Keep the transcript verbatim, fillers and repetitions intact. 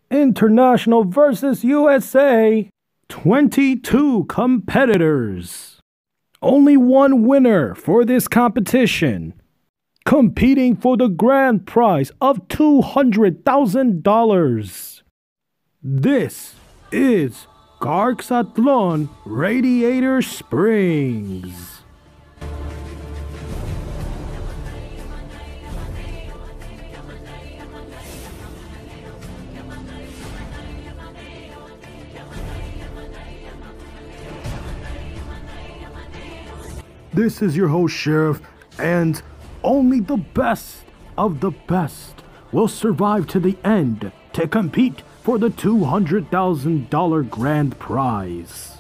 International versus U S A. twenty-two competitors. Only one winner for this competition. Competing for the grand prize of two hundred thousand dollars. This is CARXATLON Radiator Springs. This is your host, Sheriff, and only the best of the best will survive to the end to compete for the two hundred thousand dollars grand prize.